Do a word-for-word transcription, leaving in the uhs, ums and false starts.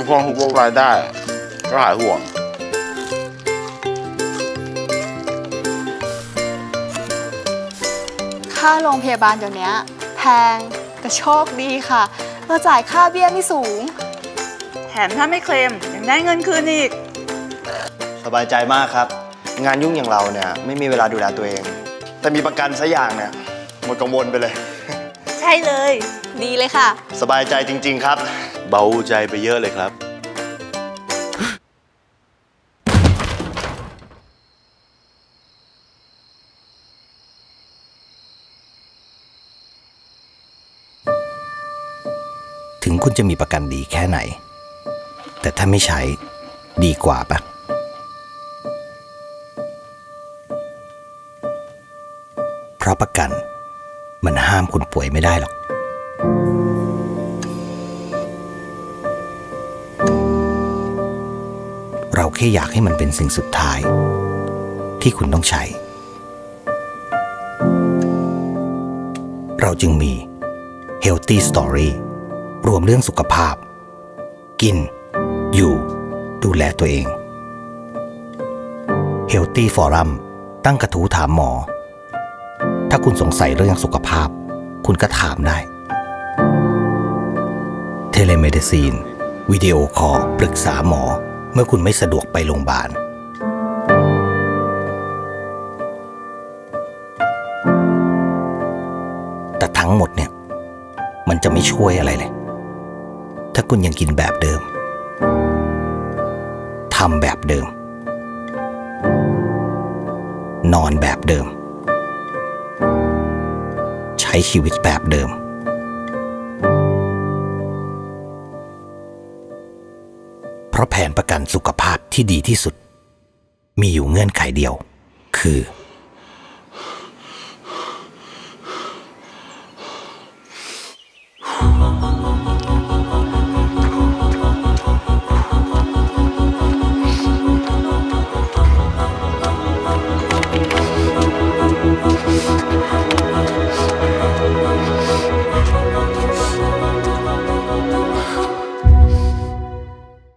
พวกพวกรายได้ก็หายห่วงค่าโรงพยาบาลเดี๋ยวนี้แพงแต่โชคดีค่ะเราจ่ายค่าเบี้ยไม่สูงแถมถ้าไม่เคลมยังได้เงินคืนอีกสบายใจมากครับงานยุ่งอย่างเราเนี่ยไม่มีเวลาดูแลตัวเองแต่มีประกันสักอย่างเนี่ยหมดกังวลไปเลยใช่เลยดีเลยค่ะสบายใจจริงๆครับเบาใจไปเยอะเลยครับถึงคุณจะมีประกันดีแค่ไหนแต่ถ้าไม่ใช้ดีกว่าปะเพราะประกันมันห้ามคุณป่วยไม่ได้หรอกเราแค่อยากให้มันเป็นสิ่งสุดท้ายที่คุณต้องใช้เราจึงมี Healthy Story รวมเรื่องสุขภาพกินอยู่ดูแลตัวเอง Healthy Forum ตั้งกระทู้ถามหมอถ้าคุณสงสัยเรื่องสุขภาพคุณก็ถามได้ Telemedicine วิดีโอคอลปรึกษาหมอเมื่อคุณไม่สะดวกไปโรงพยาบาลแต่ทั้งหมดเนี่ยมันจะไม่ช่วยอะไรเลยถ้าคุณยังกินแบบเดิมทำแบบเดิมนอนแบบเดิมใช้ชีวิตแบบเดิมเพราะแผนประกันสุขภาพที่ดีที่สุดมีอยู่เงื่อนไขเดียวคือ